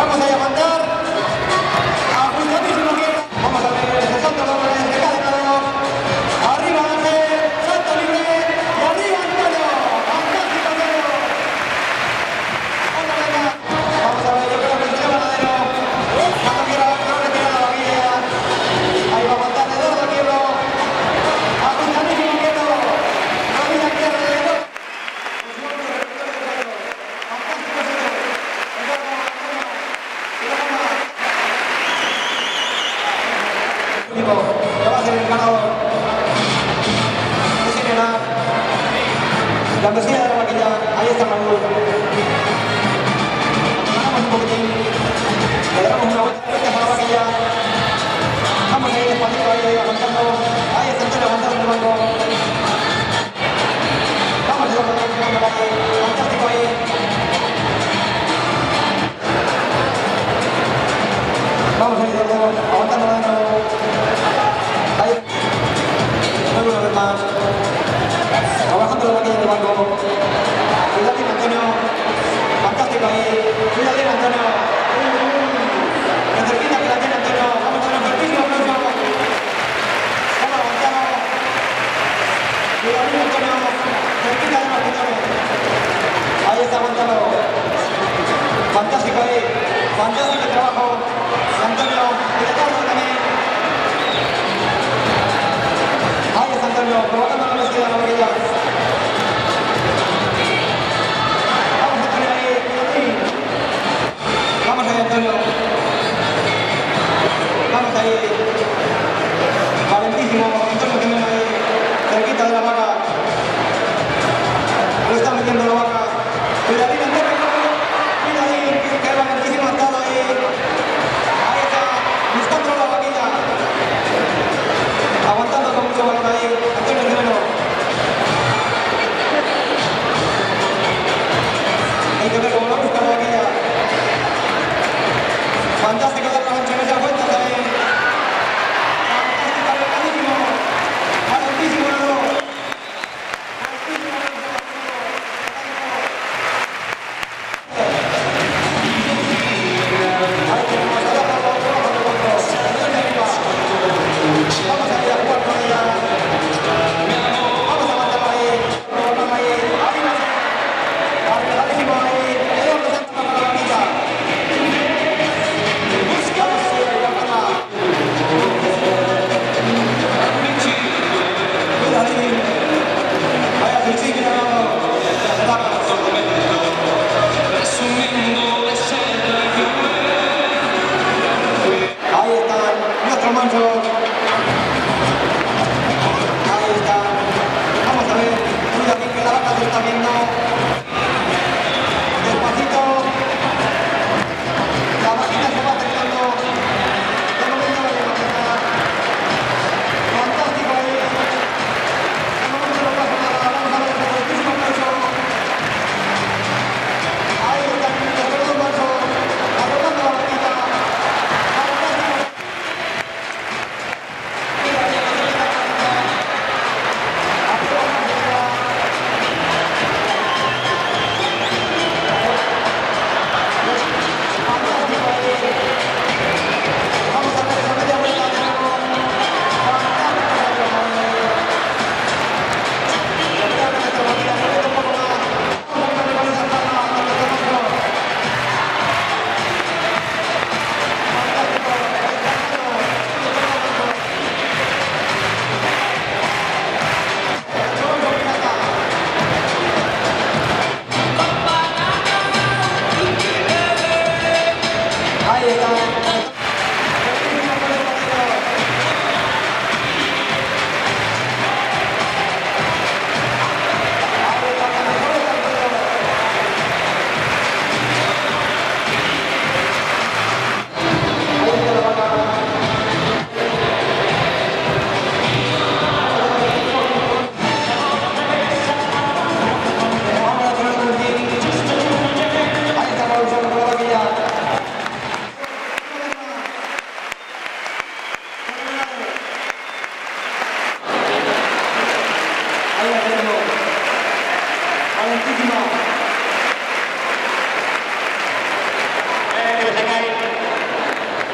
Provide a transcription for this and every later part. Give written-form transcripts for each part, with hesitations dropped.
Vamos a mandar ajustadísimo bien. Vamos a ver este salto doble de cadena de dos. Arriba Ángel, salto libre y arriba Antonio. Fantástico Antonio. Vamos a ver, yo creo que el señor Ganadero, cuando quiera, no le tira la vajilla. Ahí va a aguantar de dos de quiebro. Ajustadísimo quieto. Rodilla izquierda de dos. Que va a ser el ganador. La mesilla de la vaquilla, ahí está Raúl. Ganamos un poquitín, le damos una vuelta a la vaquilla. Vamos a ir despacito ahí, aguantando. Ahí está Antonio aguantando en el banco. Vamos a ir aguantando ahí, fantástico ahí. Vamos a ir aguantando de nuevo. Ahí. Una vez más. Trabajando la vaquilla del banco. Cuidado bien Antonio. Fantástico ahí. Cuidado bien Antonio. Que cerquita que la tiene Antonio. Vamos con el fuertísimo aplauso. Vamos aguantando. Cuidado bien Antonio. Cerquita de los pintores. Ahí está aguantando. Fantástico ahí. Fantástico el trabajo. Antonio. Cuidado también. Ahí está Antonio. Provocando la velocidad de la vaquilla. Vamos ahí, Antonio. Vamos ahí. Valentísimo. Antonio Jiménez ahí. Cerquita de la vaca. Lo está metiendo la vaca. Cuidadín, Antonio. Cuidadín. Que valentísimo ha estado ahí. Ahí está. Buscando la vaquilla. Aguantando con mucho valor ahí. Antonio Jiménez. Hay que ver cómo la busca la vaquilla. Fantástico dar las anchones a vuelta también. Fantástico, valentísimo. Valentísimo los dos. Valentísimo los dos. Ahí tenemos a dar los dos. Vamos a ir a jugar con ella. Vamos a matarlo ahí. Vamos ahí. Ahí va a ser. Valentísimo ahí. Ahí vamos a matar la vaquilla.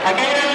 Aquí hay una